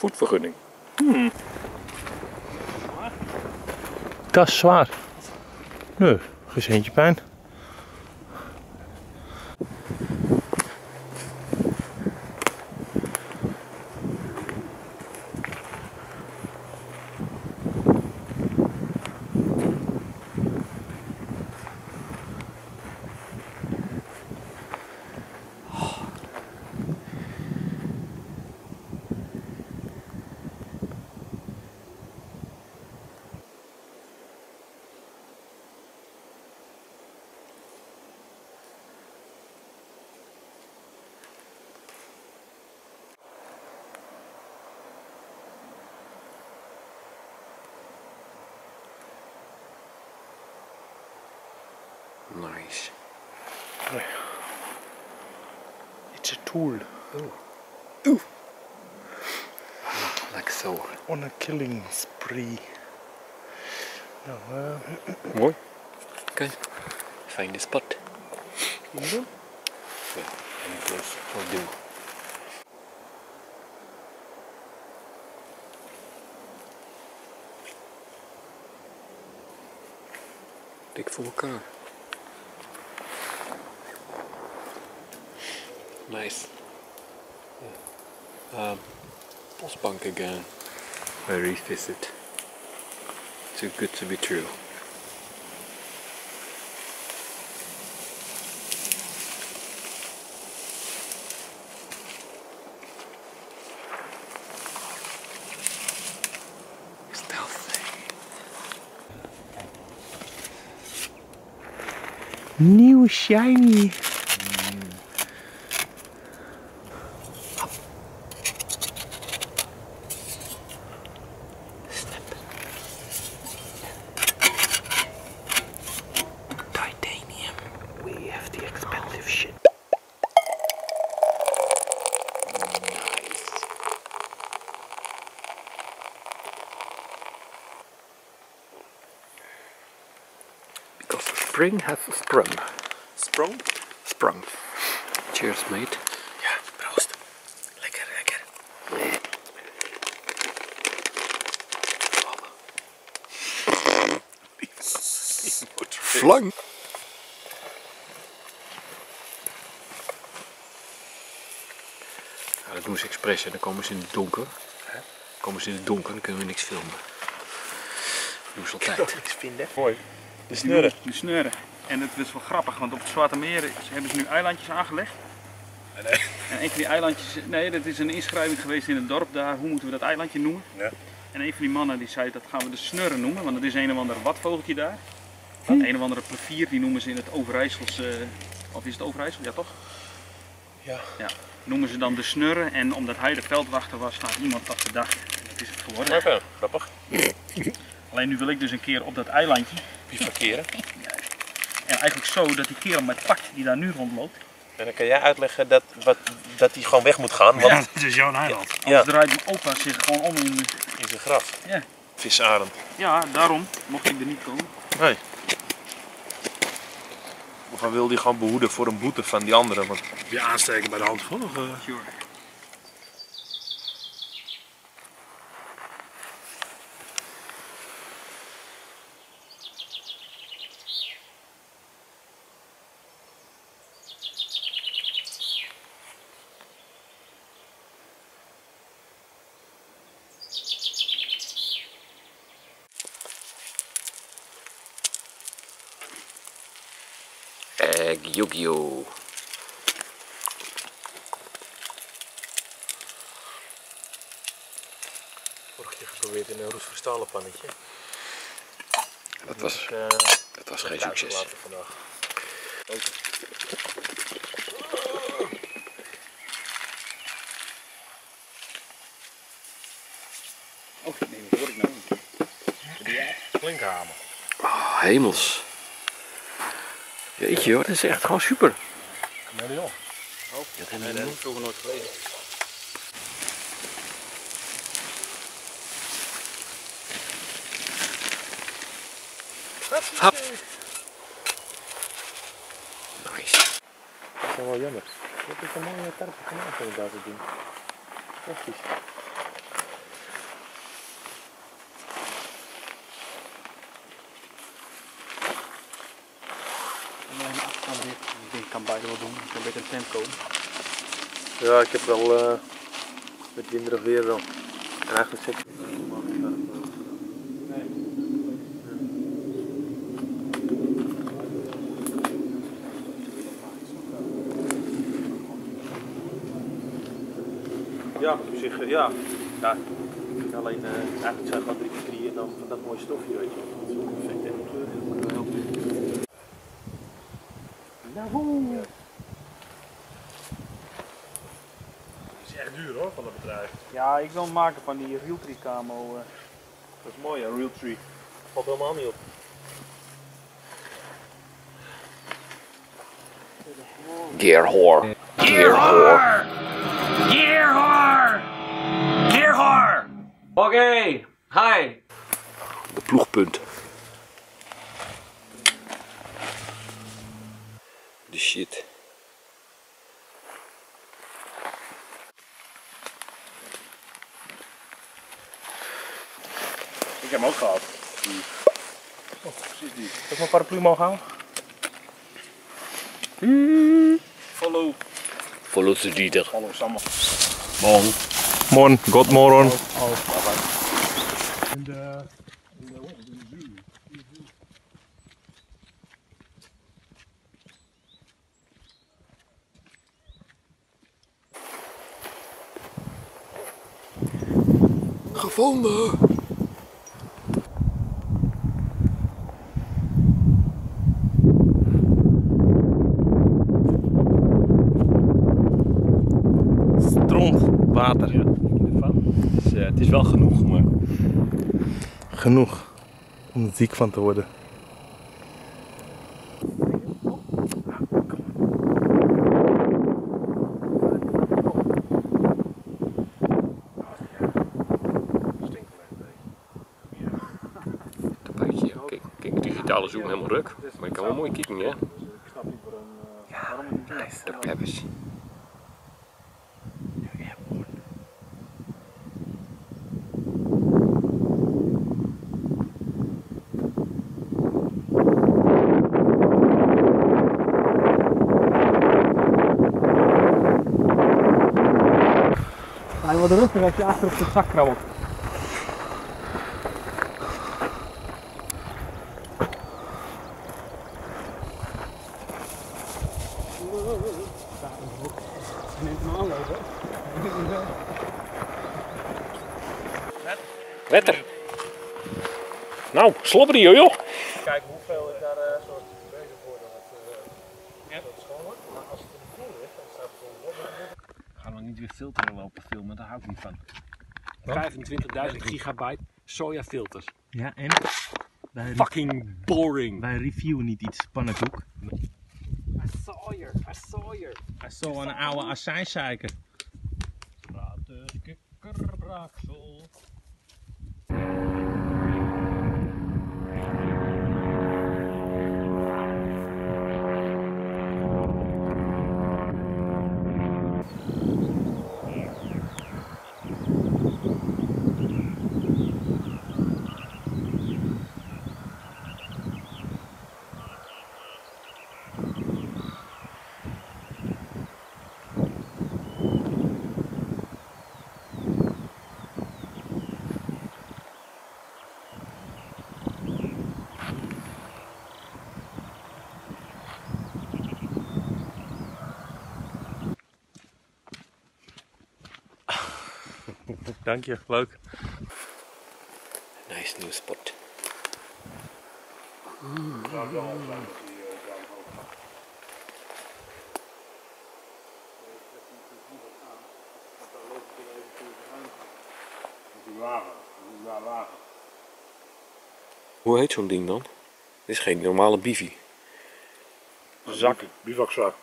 Voetvergunning. Dat is zwaar. Nee, geen centje pijn. Nice. It's a tool. Like so. On a killing spree. Nou, Mooi. Oké. Find the spot. Kun je doen? Ja, en ik was voor doen. Dik voor elkaar. Nice. Bosbank again. I revisit. Too good to be true. Stealthy. Nieuw shiny. Titanium. We have the expensive shit. Nice. Because spring has sprung. Sprong? Sprung. Cheers, mate. Ja, proost. Lekker, lekker. Flang. Ja, dat doen ze expres en dan komen ze in het donker. Komen ze in het donker, dan kunnen we niks filmen. Dat doen ze altijd. Niks vinden. Mooi. De snurren. De snurren. En het is wel grappig, want op het Zwarte Meer hebben ze nu eilandjes aangelegd. Nee. En een van die eilandjes, nee, dat is een inschrijving geweest in het dorp daar, hoe moeten we dat eilandje noemen? Ja. En een van die mannen die zei dat gaan we de snurren noemen, want het is een of ander watvogeltje daar. Een of andere plevier, die noemen ze in het Overijsselse, of is het Overijssel? Ja toch? Ja. Ja. Noemen ze dan de snurren en omdat hij de veldwachter was, had iemand dat bedacht. En dat is het geworden. Even, grappig. Alleen nu wil ik dus een keer op dat eilandje. Bivakeren. En eigenlijk zo dat die kerel met pakt die daar nu rondloopt. En dan kan jij uitleggen dat hij gewoon weg moet gaan, want het is jouw eiland. Ja. Anders draait mijn opa zich gewoon om in. in zijn graf. Ja. Visarend. Ja, daarom mocht ik er niet komen. Nee. Of hij wil die gewoon behoeden voor een boete van die anderen. Want... Je aansteken bij de hand van? Of, Sure. Egg Yu-Gi-Oh! Vorige keer geprobeerd in een roestvastalen pannetje. Dat was geen succes. Vandaag. Oh, nee, dat hoor ik nou niet. Flinke hamer. Oh, hemels. Jeetje hoor, dat is echt gewoon super. Kameleon. Dat hebben we vroeger nooit geleden. Hap. Nice. Dat is wel jammer. Dat is een mooie tarpe gemaakt inderdaad, dat ding. Prachtig. beide wel doen. Ik wil een beetje een tent komen. Ja, ik heb wel met winderig weer wel. En eigenlijk zeker. Ja, op zich, ja. Ja. Alleen eigenlijk zijn gewoon 3x3 en dan van dat mooie stofje, weet je wel. Dat is ook perfect en kleur heel goed. Nou. Dat is echt duur hoor, van dat bedrijf. Ja, ik wil maken van die Realtree camo. Dat is mooi, hè, Realtree. Valt helemaal niet op. Gearhor. Gearhor. Gearhor! Gearhor! Oké, hi! De ploegpunt. De shit. Ik heb hem ook gehad. Oh, precies die. Heb ik mijn paraplu mogen houden? Follow. Follow the leader. Hallo Sam. Morgen, god morgen. Gevonden. Stront, water. Ja, dus, het is wel genoeg, maar... Genoeg om er ziek van te worden. Een beetje, ja. Kijk, digitale zoom helemaal ruk. Maar je kan wel mooi kijken, hè? Ik snap niet waarom het niet Nice, de peppers. Hij wordt rustig als je achter op de zak krabbelt. Wetter. Nou, slobberie joh. Kijk hoeveel ik daar soort bezig word dat het schoon wordt. Maar als het er niet vol ligt, dan staat het gewoon op. Gaan we niet weer filteren lopen filmen, daar hou ik niet van. Wat? 25.000 gigabyte sojafilters. Ja, en? Fucking boring. Wij reviewen niet iets pannenkoek. I saw you. Hij is zo een oude azijnzeiker. Kikkerbraksel. Dank je, leuk. Nice nieuwe spot. Hoe heet zo'n ding dan? Dit is geen normale bivie. Zakken, bivakzak.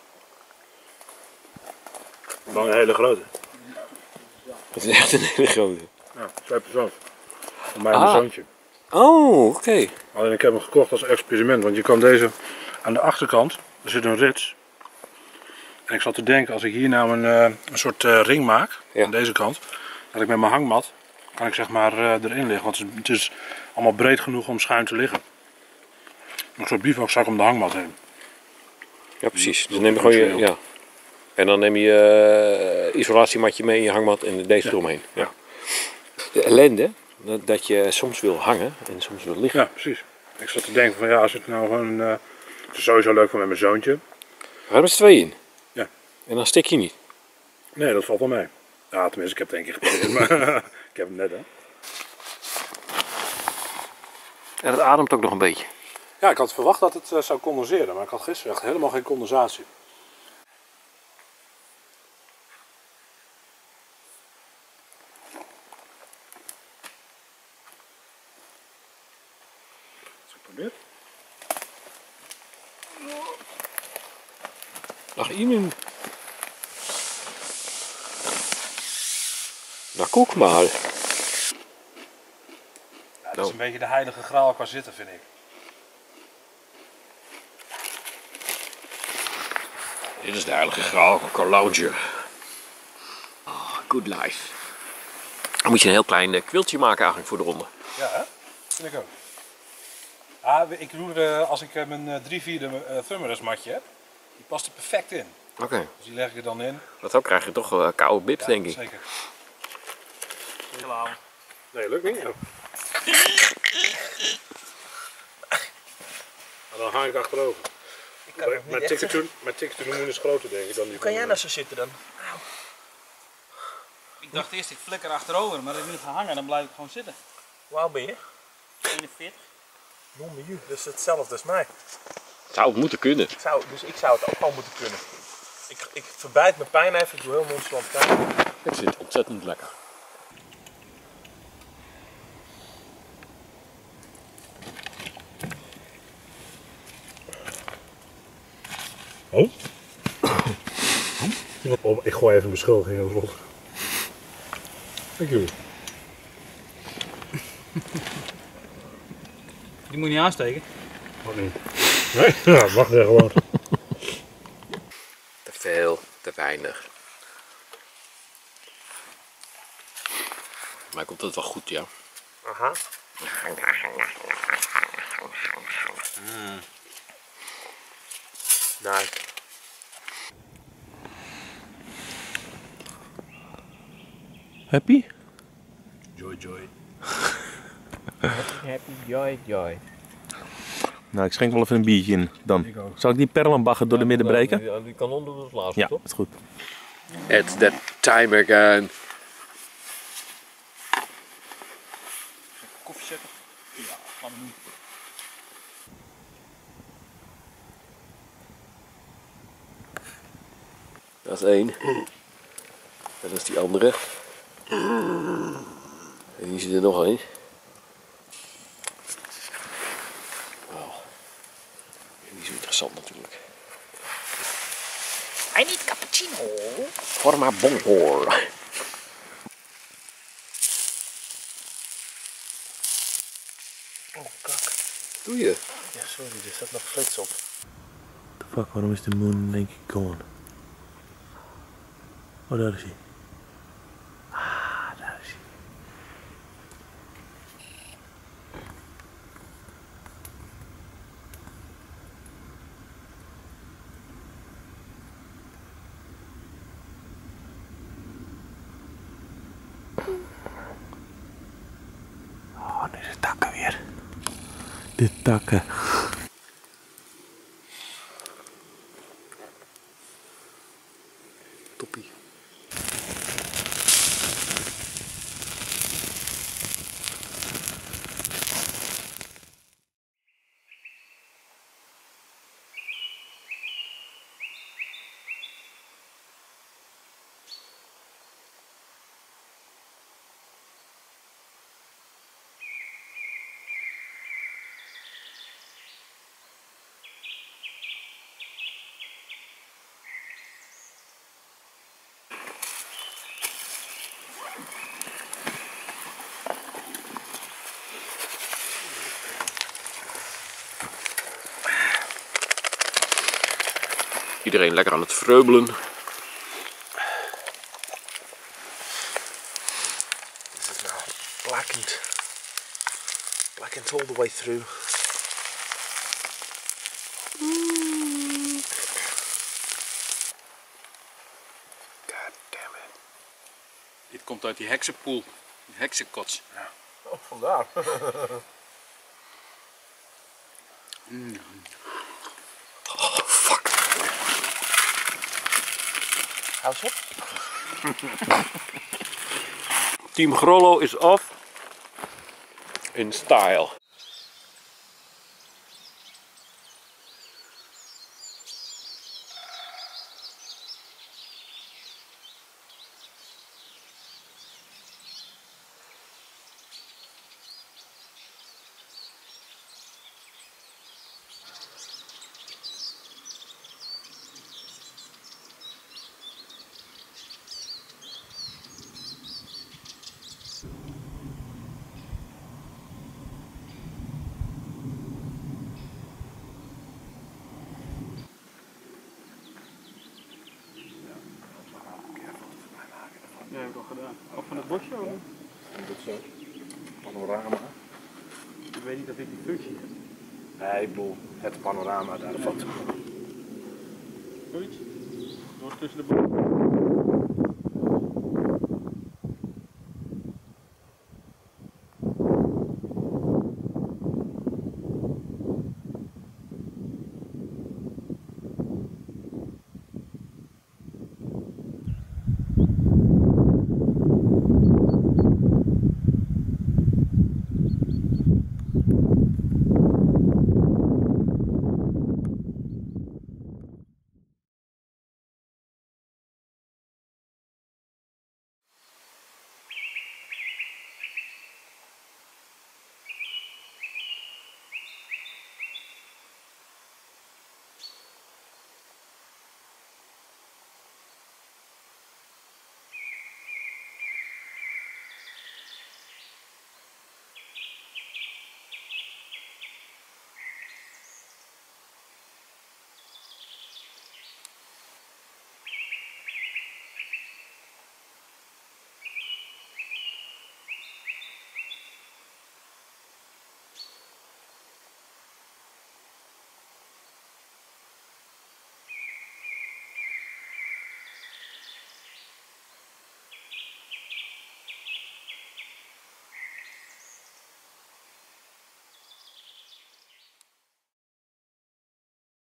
Dan een hele grote. Het is echt een hele grote. Ja, 2 persoons. Voor mij en mijn zoontje. Oh, oké. Alleen ik heb hem gekocht als experiment, want je kan deze aan de achterkant, er zit een rits. En ik zat te denken, als ik hier nou een soort ring maak, Ja. aan deze kant, dat ik met mijn hangmat, kan ik zeg maar erin liggen. Want het is allemaal breed genoeg om schuin te liggen. Een soort bivakzak om de hangmat heen. Ja, precies. Dus dan neem je gewoon je, ja. En dan neem je isolatiematje mee in je hangmat en deze eromheen. Ja. De ellende, dat je soms wil hangen en soms wil liggen. Ja, precies. Ik zat te denken van ja, als ik nou gewoon... het is sowieso leuk voor met mijn zoontje. We gaan met z'n tweeën in. Ja. En dan stik je niet. Nee, dat valt wel mee. Ja, tenminste, ik heb het 1 keer geprobeerd, maar ik heb het net, hè. En het ademt ook nog een beetje. Ja, ik had verwacht dat het zou condenseren, maar ik had gisteren echt helemaal geen condensatie. Geprobeerd? Dag Inen. Nou, koek maar. Ja, dat is een beetje de heilige graal qua zitten, vind ik. Dit is de heilige graal van Carlounger. Oh, good life. Dan moet je een heel klein kwiltje maken eigenlijk voor de ronde. Ja, hè? Vind ik ook. Ah, ik doe als ik mijn 3/4 Thummerus matje heb, die past er perfect in. Oké. Dus die leg ik er dan in. Dat ook krijg je toch koude bib, denk ik. Zeker. Klaar. Nee, lukt niet. Oh. Maar dan hang ik achterover. Ik kan het Mijn niet echt zeggen. ticket to the moon is groter, denk ik, dan die. Hoe kan jij nou zo zitten dan? Ik dacht eerst ik flikker achterover, maar als ik nu ga hangen dan blijf ik gewoon zitten. Hoe oud ben je? 41. Non bij u, dus hetzelfde als mij. Zou het moeten kunnen. Dus ik zou het ook wel moeten kunnen. Ik verbijt mijn pijn even, ik doe heel nonchalant kijken. Het zit ontzettend lekker. Oh? Ik gooi even een beschuldiging over slot. Dank jullie. Die moet je niet aansteken. Wat niet? Nee? Ja, wacht er gewoon. Te veel, te weinig. Maar komt het wel goed, ja. Aha. Nice. Happy? Joy, joy. Happy, joy, joy. Nou, ik schenk wel even een biertje in dan. Ik ook. Zal ik die perlenbagger door de midden breken? Die kanon doen we als laatste, Ja, toch? dat is goed. It's that time again. Koffie zetten? Ja, gaan we doen. Dat is 1. En dat is die andere. En hier zit er nog 1. Wow. Die is interessant natuurlijk. I need cappuccino. Forma bonhor. Oh, kak. Doe je? Ja, sorry, er zat nog flits op. The fuck, waarom is de moon denk ik gone? Oh, daar is hij. Ah, daar is hij. Oh, deze takken weer. De takken. Toppie. Iedereen lekker aan het vreubelen. Is het nou blackened? Blackened all the way through. komt uit die heksenpoel, die heksenkots. Oh, vandaar. Oh, fuck. Hou eens op. Team Grollo is off. In style. Dat heb ik al gedaan. Of van het bosje ook? Dit panorama. Ik weet niet of ik die functie heb. Nee, ik bedoel het panorama daarvan. Zoiets? Door tussen de bomen.